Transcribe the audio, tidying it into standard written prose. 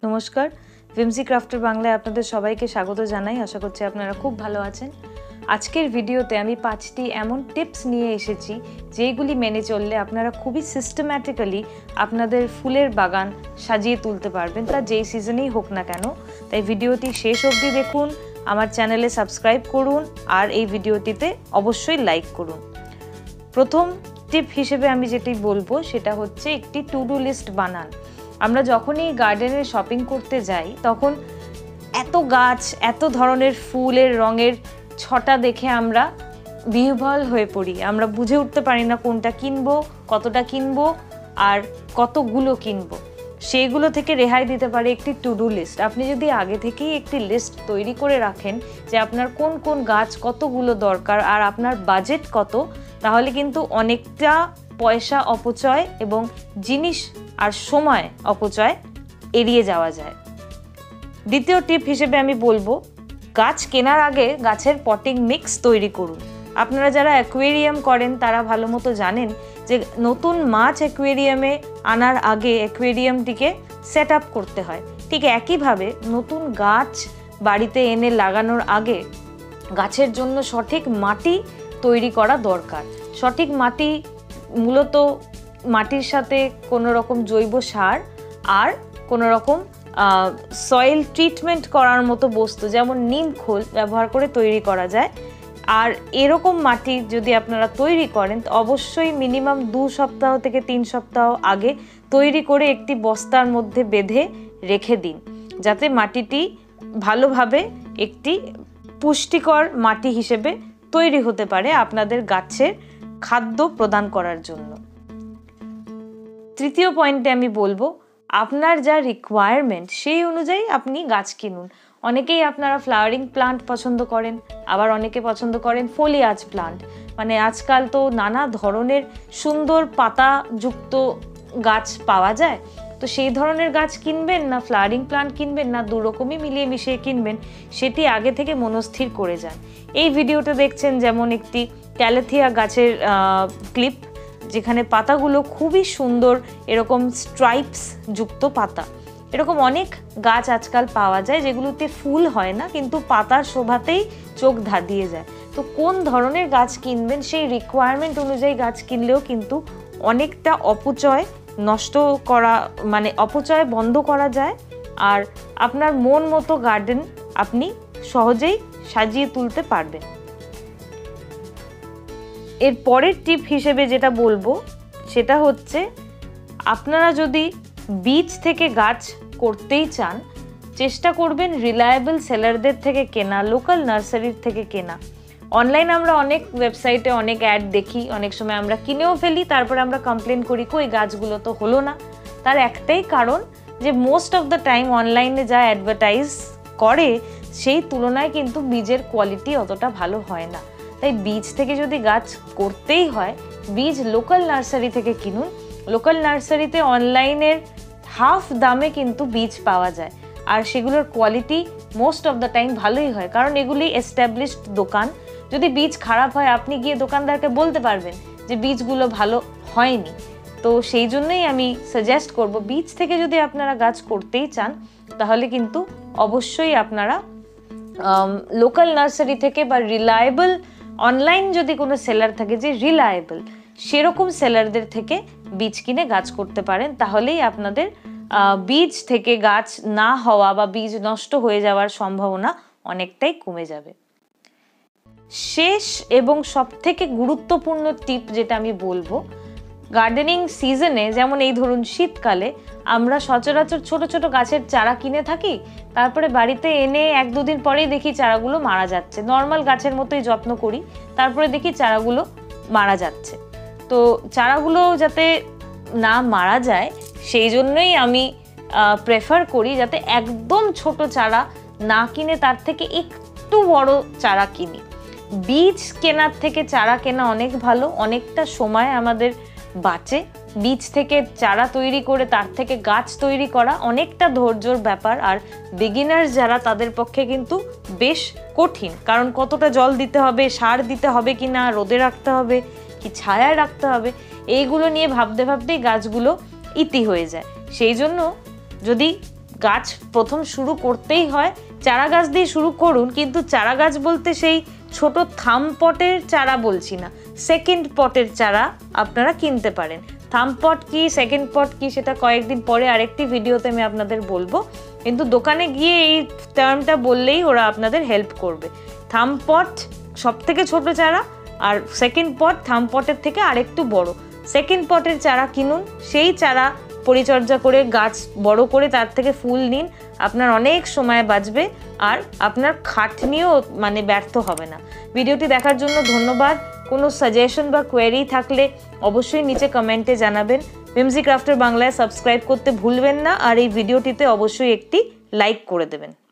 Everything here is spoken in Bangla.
নমস্কার, ভিমসি ক্রাফটের বাংলায় আপনাদের সবাইকে স্বাগত জানাই। আশা করছি আপনারা খুব ভালো আছেন। আজকের ভিডিওতে আমি 5টি এমন টিপস নিয়ে এসেছি যেগুলি মেনে চললে আপনারা খুবই সিস্টেম্যাটিক্যালি আপনাদের ফুলের বাগান সাজিয়ে তুলতে পারবেন, তা যেই সিজনেই হোক না কেন। তাই ভিডিওটি শেষ অবধি দেখুন, আমার চ্যানেলে সাবস্ক্রাইব করুন আর এই ভিডিওটিতে অবশ্যই লাইক করুন। প্রথম টিপ হিসেবে আমি যেটি বলবো সেটা হচ্ছে একটি টু ডু লিস্ট বানান। আমরা যখনই গার্ডেনে শপিং করতে যাই তখন এত গাছ, এত ধরনের ফুলের রঙের ছটা দেখে আমরা বিহ্বল হয়ে পড়ি। আমরা বুঝে উঠতে পারি না কোনটা কিনবো, কতটা কিনবো আর কতগুলো কিনবো। সেইগুলো থেকে রেহাই দিতে পারে একটি টু ডু লিস্ট। আপনি যদি আগে থেকেই একটি লিস্ট তৈরি করে রাখেন যে আপনার কোন কোন গাছ কতগুলো দরকার আর আপনার বাজেট কত, তাহলে কিন্তু অনেকটা পয়সা অপচয় এবং জিনিস আর সময় অপচয় এড়িয়ে যাওয়া যায়। দ্বিতীয় টিপ হিসেবে আমি বলবো, গাছ কেনার আগে গাছের পটিং মিক্স তৈরি করুন। আপনারা যারা অ্যাকোয়ারিয়াম করেন তারা ভালো মতো জানেন যে নতুন মাছ অ্যাকোয়ারিয়ামে আনার আগে অ্যাকোয়ারিয়ামটিকে সেট আপ করতে হয়। ঠিক একইভাবে নতুন গাছ বাড়িতে এনে লাগানোর আগে গাছের জন্য সঠিক মাটি তৈরি করা দরকার। সঠিক মাটি মূলত মাটির সাথে কোনো রকম জৈব সার আর কোনো রকম সয়েল ট্রিটমেন্ট করার মতো বস্তু যেমন নিম খোল ব্যবহার করে তৈরি করা যায়। আর এরকম মাটি যদি আপনারা তৈরি করেন অবশ্যই মিনিমাম 2 সপ্তাহ থেকে 3 সপ্তাহ আগে তৈরি করে একটি বস্তার মধ্যে বেঁধে রেখে দিন, যাতে মাটিটি ভালোভাবে একটি পুষ্টিকর মাটি হিসেবে তৈরি হতে পারে আপনাদের গাছের খাদ্য প্রদান করার জন্য। তৃতীয় পয়েন্টে আমি বলবো, আপনার যা রিকোয়ারমেন্ট সেই অনুযায়ী আপনি গাছ কিনুন। অনেকেই আপনারা ফ্লাওয়ারিং প্লান্ট পছন্দ করেন, আবার অনেকে পছন্দ করেন ফোলিয়াজ প্লান্ট। মানে আজকাল তো নানা ধরনের সুন্দর পাতাযুক্ত গাছ পাওয়া যায়, তো সেই ধরনের গাছ কিনবেন না ফ্লাওয়ারিং প্লান্ট কিনবেন না দু রকমই মিলিয়ে মিশিয়ে কিনবেন, সেটি আগে থেকে মনস্থির করে যান। এই ভিডিওটা দেখছেন যেমন একটি ক্যালেথিয়া গাছের ক্লিপ, যেখানে পাতাগুলো খুবই সুন্দর, এরকম স্ট্রাইপস যুক্ত পাতা। এরকম অনেক গাছ আজকাল পাওয়া যায় যেগুলোতে ফুল হয় না কিন্তু পাতার শোভাতেই চোখ ধাঁধিয়ে যায়। তো কোন ধরনের গাছ কিনবেন সেই রিকোয়ারমেন্ট অনুযায়ী গাছ কিনলেও কিন্তু অনেকটা অপচয় নষ্ট করা, মানে অপচয় বন্ধ করা যায় আর আপনার মন মতো গার্ডেন আপনি সহজেই সাজিয়ে তুলতে পারবেন। এর পরের টিপ হিসেবে যেটা বলবো সেটা হচ্ছে, আপনারা যদি বীজ থেকে গাছ করতেই চান চেষ্টা করবেন রিলায়েবল সেলারদের থেকে কেনা, লোকাল নার্সারির থেকে কেনা। অনলাইন আমরা অনেক ওয়েবসাইটে অনেক অ্যাড দেখি, অনেক সময় আমরা কিনেও ফেলি, তারপরে আমরা কমপ্লেন করি কই গাছগুলো তো হলো না। তার একটাই কারণ যে মোস্ট অফ দ্য টাইম অনলাইনে যা অ্যাডভার্টাইজ করে সেই তুলনায় কিন্তু বীজের কোয়ালিটি অতটা ভালো হয় না। তাই বীজ থেকে যদি গাছ করতেই হয় বীজ লোকাল নার্সারি থেকে কিনুন। লোকাল নার্সারিতে অনলাইনের হাফ দামে কিন্তু বীজ পাওয়া যায় আর সেগুলোর quality most of the time ভালোই হয়, কারণ এগুলি এস্টাবলিশড দোকান। যদি বীজ খারাপ হয় আপনি গিয়ে দোকানদারকে বলতে পারবেন যে বীজগুলো ভালো হয়নি। তো সেই জন্যই আমি সাজেস্ট করব, বীজ থেকে যদি আপনারা গাছ করতেই চান তাহলে কিন্তু অবশ্যই আপনারা লোকাল নার্সারি থেকে বা রিলায়েবল, অনলাইন যদি কোনো সেলার থাকে যে রিলায়েবল সেরকম সেলারদের থেকে বীজ কিনে গাছ করতে পারেন। তাহলেই আপনাদের বীজ থেকে গাছ না হওয়া বা বীজ নষ্ট হয়ে যাওয়ার সম্ভাবনা অনেকটাই কমে যাবে। শেষ এবং সবথেকে গুরুত্বপূর্ণ টিপ যেটা আমি বলবো, গার্ডেনিং সিজনে যেমন এই ধরুন শীতকালে আমরা সচরাচর ছোট ছোট গাছের চারা কিনে থাকি, তারপরে বাড়িতে এনে 1-2 দিন পরেই দেখি চারাগুলো মারা যাচ্ছে। নর্মাল গাছের মতোই যত্ন করি, তারপরে দেখি চারাগুলো মারা যাচ্ছে। তো চারাগুলো যাতে না মারা যায় সেই জন্যই আমি প্রেফার করি যাতে একদম ছোট চারা না কিনে তার থেকে একটু বড় চারা কিনি। বীজ কেনার থেকে চারা কেনা অনেক ভালো, অনেকটা সময় আমাদের বাঁচে। বীজ থেকে চারা তৈরি করে তার থেকে গাছ তৈরি করা অনেকটা ধৈর্যর ব্যাপার, আর বিগিনার্স যারা তাদের পক্ষে কিন্তু বেশ কঠিন, কারণ কতটা জল দিতে হবে, সার দিতে হবে কি না, রোদে রাখতে হবে কি ছায়ায় রাখতে হবে, এইগুলো নিয়ে ভাবতে ভাবতেই গাছগুলো ইতি হয়ে যায়। সেই জন্য যদি গাছ প্রথম শুরু করতেই হয় চারা গাছ দিয়ে শুরু করুন, কিন্তু চারা গাছ বলতে সেই ছোট থাম পটের চারা বলছি না, সেকেন্ড পটের চারা আপনারা কিনতে পারেন। থাম পট কি সেকেন্ড পট কি সেটা কয়েকদিন পরে আরেকটি ভিডিওতে আমি আপনাদের বলবো, কিন্তু দোকানে গিয়ে এই টার্মটা বললেই ওরা আপনাদের হেল্প করবে। থাম পট সব থেকে ছোট চারা, আর সেকেন্ড পট থাম পটের থেকে আরেকটু বড়। সেকেন্ড পটের চারা কিনুন, সেই চারা পরিচর্যা করে গাছ বড় করে তার থেকে ফুল নিন, আপনার অনেক সময় বাঁচবে আর আপনার খাটনিও মানে ব্যর্থ হবে না। ভিডিওটি দেখার জন্য ধন্যবাদ। কোনো সাজেশন বা কোয়েরি থাকলে অবশ্যই নিচে কমেন্টে জানাবেন। whimsy crafter বাংলায় সাবস্ক্রাইব করতে ভুলবেন না, আর এই ভিডিওটিতে অবশ্যই একটি লাইক করে দেবেন।